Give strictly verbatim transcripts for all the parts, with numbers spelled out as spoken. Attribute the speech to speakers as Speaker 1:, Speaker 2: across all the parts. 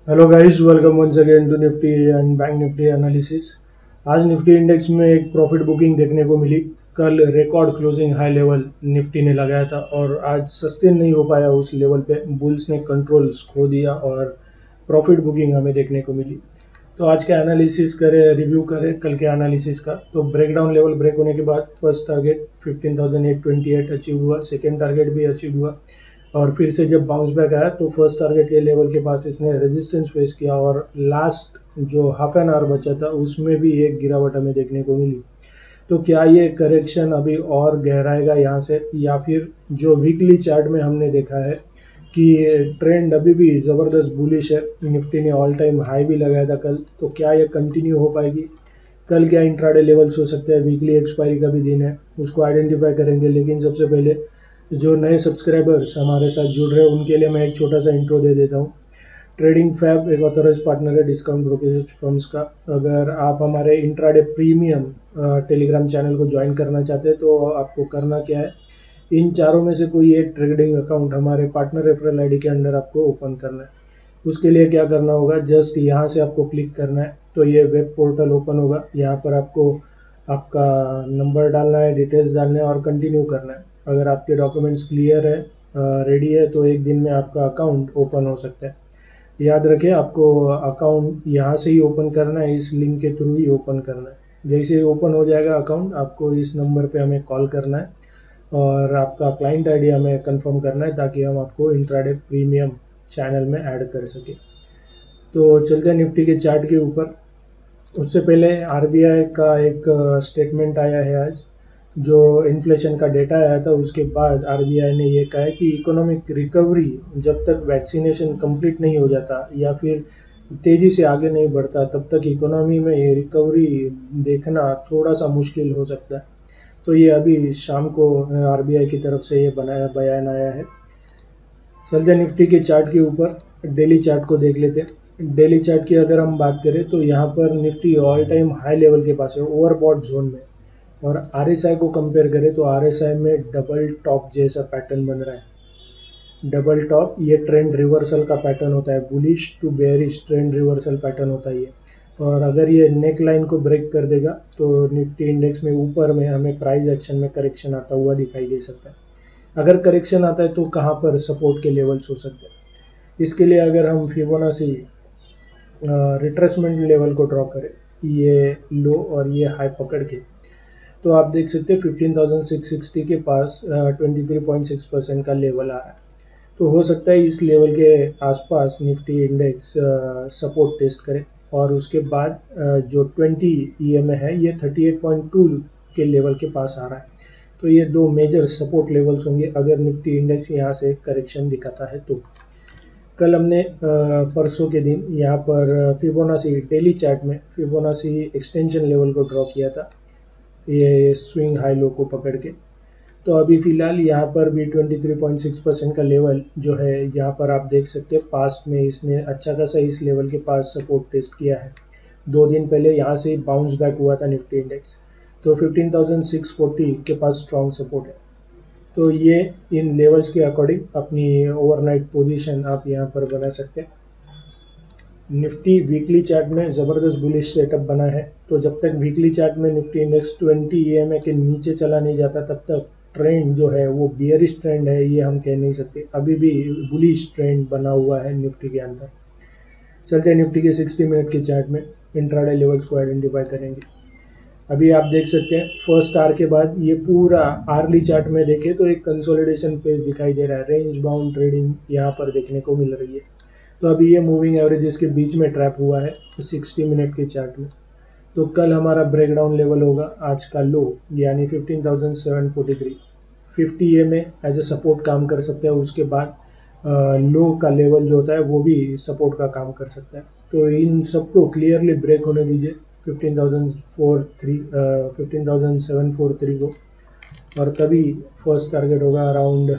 Speaker 1: Hello guys, welcome once again to Nifty and bank Nifty analysis. आज Nifty index में एक profit booking देखने को मिली। कल record closing high level Nifty ने लगाया था और आज सस्टेन नहीं हो पाया उस लेवल पे। बुल्स ने कंट्रोल्स खो दिया और प्रॉफिट बुकिंग हमें देखने को मिली। तो आज का एनालिसिस करें, रिव्यू करें कल के एनालिसिस का। तो ब्रेकडाउन लेवल ब्रेक होने के बाद first target fifteen thousand eight twenty eight achieve हुआ, सेकेंड टारगेट भी अचीव हुआ और फिर से जब बाउंस बैक आया तो फर्स्ट टारगेट के लेवल के पास इसने रेजिस्टेंस फेस किया और लास्ट जो हाफ एन आवर बचा था उसमें भी एक गिरावट हमें देखने को मिली। तो क्या ये करेक्शन अभी और गहराएगा यहाँ से, या फिर जो वीकली चार्ट में हमने देखा है कि ट्रेंड अभी भी ज़बरदस्त बुलिश है। निफ्टी ने ऑल टाइम हाई भी लगाया था कल, तो क्या ये कंटिन्यू हो पाएगी? कल क्या इंट्राडे लेवल्स हो सकते हैं? वीकली एक्सपायरी का भी दिन है, उसको आइडेंटिफाई करेंगे। लेकिन सबसे पहले जो नए सब्सक्राइबर्स हमारे साथ जुड़ रहे हैं उनके लिए मैं एक छोटा सा इंट्रो दे देता हूँ। ट्रेडिंग फैब एक ऑथराइज पार्टनर है डिस्काउंट ब्रोकरेज फर्म्स का। अगर आप हमारे इंट्राडे प्रीमियम टेलीग्राम चैनल को ज्वाइन करना चाहते हैं तो आपको करना क्या है, इन चारों में से कोई एक ट्रेडिंग अकाउंट हमारे पार्टनर रेफरल आईडी के अंडर आपको ओपन करना है। उसके लिए क्या करना होगा, जस्ट यहाँ से आपको क्लिक करना है तो ये वेब पोर्टल ओपन होगा। यहाँ पर आपको आपका नंबर डालना है, डिटेल्स डालना है और कंटिन्यू करना है। अगर आपके डॉक्यूमेंट्स क्लियर है, रेडी है, तो एक दिन में आपका अकाउंट ओपन हो सकता है। याद रखें, आपको अकाउंट यहाँ से ही ओपन करना है, इस लिंक के थ्रू ही ओपन करना है। जैसे ही ओपन हो जाएगा अकाउंट, आपको इस नंबर पे हमें कॉल करना है और आपका क्लाइंट आईडी हमें कंफर्म करना है ताकि हम आपको इंट्राडे प्रीमियम चैनल में ऐड कर सके। तो चलते हैं निफ्टी के चार्ट के ऊपर। उससे पहले आरबीआई का एक स्टेटमेंट आया है आज। जो इन्फ्लेशन का डेटा आया था उसके बाद आरबीआई ने ये कहा है कि इकोनॉमिक रिकवरी जब तक वैक्सीनेशन कंप्लीट नहीं हो जाता या फिर तेज़ी से आगे नहीं बढ़ता तब तक इकोनॉमी में ये रिकवरी देखना थोड़ा सा मुश्किल हो सकता है। तो ये अभी शाम को आरबीआई की तरफ से ये बनाया बयान आया है। चलते निफ्टी के चार्ट के ऊपर, डेली चार्ट को देख लेते हैं। डेली चार्ट की अगर हम बात करें तो यहाँ पर Nifty all time high level के पास है, ओवरबॉट जोन में। और आरएसआई को कंपेयर करें तो आरएसआई में डबल टॉप जैसा पैटर्न बन रहा है। डबल टॉप ये ट्रेंड रिवर्सल का पैटर्न होता है, bullish to bearish trend reversal pattern होता है ये। और अगर ये नेक लाइन को ब्रेक कर देगा तो निफ्टी इंडेक्स में ऊपर में हमें प्राइस एक्शन में करेक्शन आता हुआ दिखाई दे सकता है। अगर करेक्शन आता है तो कहाँ पर सपोर्ट के लेवल्स हो सकते हैं, इसके लिए अगर हम फिबोनाची रिट्रेसमेंट लेवल को ड्रॉ करें, ये लो और ये हाई पकड़ के, तो आप देख सकते हैं फिफ्टीन थाउजेंड सिक्स सिक्सटी के पास twenty three point six percent का लेवल आ रहा है। तो हो सकता है इस लेवल के आसपास निफ्टी इंडेक्स सपोर्ट टेस्ट करे और उसके बाद uh, जो ट्वेंटी ई एम ए है ये थर्टी एट पॉइंट टू के लेवल के पास आ रहा है। तो ये दो मेजर सपोर्ट लेवल्स होंगे अगर निफ्टी इंडेक्स यहाँ से करेक्शन दिखाता है तो। कल हमने परसों के दिन यहाँ पर फिबोनाची डेली चार्ट में फिबोनाची एक्सटेंशन लेवल को ड्रॉ किया था, ये स्विंग हाई लो को पकड़ के। तो अभी फ़िलहाल यहाँ पर भी twenty three point six percent का लेवल जो है यहाँ पर आप देख सकते हैं, पास्ट में इसने अच्छा खासा इस लेवल के पास सपोर्ट टेस्ट किया है। दो दिन पहले यहाँ से बाउंस बैक हुआ था निफ्टी इंडेक्स, तो फिफ्टीन थाउजेंड सिक्स फोर्टी के पास स्ट्रॉन्ग सपोर्ट है। तो ये इन लेवल्स के अकॉर्डिंग अपनी ओवरनाइट पोजीशन आप यहाँ पर बना सकते हैं। निफ्टी वीकली चार्ट में ज़बरदस्त बुलिश सेटअप बना है, तो जब तक वीकली चार्ट में Nifty index twenty E M A के नीचे चला नहीं जाता तब तक ट्रेंड जो है वो बियरिश ट्रेंड है ये हम कह नहीं सकते। अभी भी बुलिश ट्रेंड बना हुआ है निफ्टी के अंदर। चलते हैं निफ्टी के सिक्सटी मिनट के चार्ट में, इंट्राडे लेवल्स को आइडेंटिफाई करेंगे। अभी आप देख सकते हैं फर्स्ट आर के बाद ये पूरा आर्ली चार्ट में देखें तो एक कंसोलिडेशन फेज दिखाई दे रहा है, रेंज बाउंड ट्रेडिंग यहाँ पर देखने को मिल रही है। तो अभी ये मूविंग एवरेजेस के बीच में ट्रैप हुआ है सिक्सटी मिनट के चार्ट में। तो कल हमारा ब्रेकडाउन लेवल होगा आज का लो, यानी fifteen thousand seven forty three. Fifty A में एज ए सपोर्ट काम कर सकता है, उसके बाद लो का लेवल जो होता है वो भी सपोर्ट का काम कर सकता है। तो इन सबको क्लियरली ब्रेक होने दीजिए fifteen thousand four three fifteen thousand seven four three को, और तभी फर्स्ट टारगेट होगा around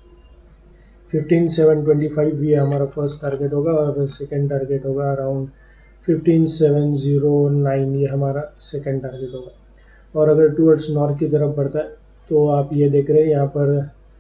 Speaker 1: fifteen seven twenty five, ये हमारा फर्स्ट टारगेट होगा और सेकंड टारगेट होगा around fifteen seven zero nine, ये हमारा सेकंड टारगेट होगा। और अगर टूवर्ड्स नॉर्थ की तरफ बढ़ता है तो आप ये देख रहे हैं यहाँ पर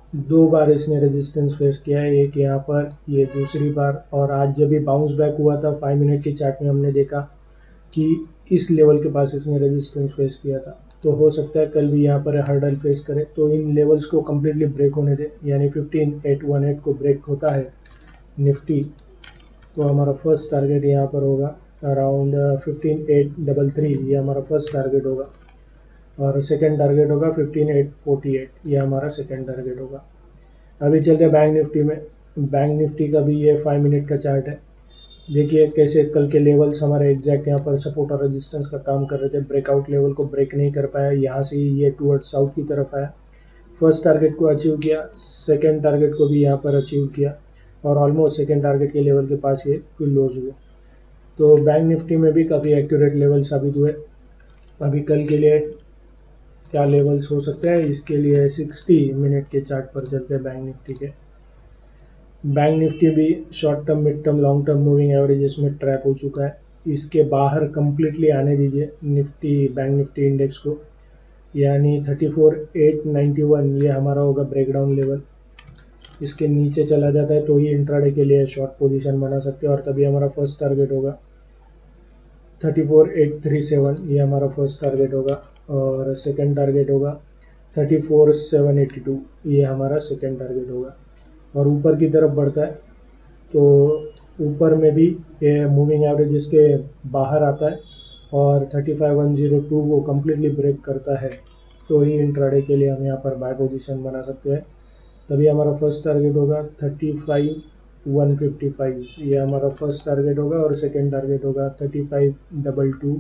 Speaker 1: दो बार इसने रेजिस्टेंस फेस किया है, एक यहाँ पर, ये दूसरी बार, और आज जब भी बाउंस बैक हुआ था फाइव मिनट की चार्ट में हमने देखा कि इस लेवल के पास इसने रेजिस्टेंस फेस किया था। तो हो सकता है कल भी यहाँ पर हर्डल फेस करे, तो इन लेवल्स को कम्प्लीटली ब्रेक होने दे, यानी फिफ्टीन एट वन एट को ब्रेक होता है निफ्टी, तो हमारा फर्स्ट टारगेट यहाँ पर होगा around fifteen eight double three, ये हमारा फर्स्ट टारगेट होगा, और सेकंड टारगेट होगा फिफ्टीन एट फोर्टी एट, ये हमारा सेकंड टारगेट होगा। अभी चलते हैं बैंक निफ्टी में। बैंक निफ्टी का भी ये फाइव मिनट का चार्ट है। देखिए कैसे कल के लेवल्स हमारे एग्जैक्ट यहाँ पर सपोर्ट और रेजिस्टेंस का काम कर रहे थे, ब्रेकआउट लेवल को ब्रेक नहीं कर पाया, यहाँ से ये टूवर्ड साउथ की तरफ आया, फर्स्ट टारगेट को अचीव किया, सेकेंड टारगेट को भी यहाँ पर अचीव किया, और ऑलमोस्ट सेकेंड टारगेट के लेवल के पास ये क्लोज हुए। तो बैंक निफ्टी में भी काफ़ी एक्यूरेट लेवल साबित हुए। अभी कल के लिए क्या लेवल्स हो सकते हैं, इसके लिए सिक्सटी मिनट के चार्ट पर चलते हैं बैंक निफ्टी के। बैंक निफ्टी भी short term, mid term, long term moving averages में ट्रैप हो चुका है। इसके बाहर कंप्लीटली आने दीजिए निफ्टी, बैंक निफ्टी इंडेक्स को, यानी thirty four eight ninety one ये हमारा होगा ब्रेकडाउन लेवल। इसके नीचे चला जाता है तो ही इंट्राडे के लिए शॉर्ट पोजीशन बना सकते हैं, और तभी हमारा फर्स्ट टारगेट होगा thirty four eight three seven, ये हमारा फर्स्ट टारगेट होगा, और सेकंड टारगेट होगा thirty four seven eighty two, ये हमारा सेकंड टारगेट होगा। और ऊपर की तरफ बढ़ता है तो ऊपर में भी ये मूविंग एवरेज इसके बाहर आता है और thirty five one zero two को कम्प्लीटली ब्रेक करता है, तो ही इंट्राडे के लिए हम यहाँ पर बाय पोजीशन बना सकते हैं। तभी हमारा फर्स्ट टारगेट होगा thirty five one fifty five, ये हमारा फर्स्ट टारगेट होगा, और सेकेंड टारगेट होगा thirty five double two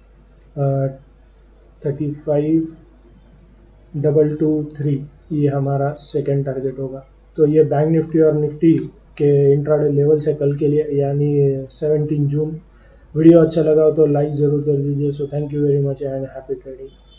Speaker 1: thirty five double two three, ये हमारा सेकेंड टारगेट होगा। तो ये बैंक निफ्टी और निफ्टी के इंट्राडे लेवल्स है कल के लिए, यानी सेवनटीन जून। वीडियो अच्छा लगा हो तो लाइक ज़रूर कर दीजिए। So thank you very much and happy trading.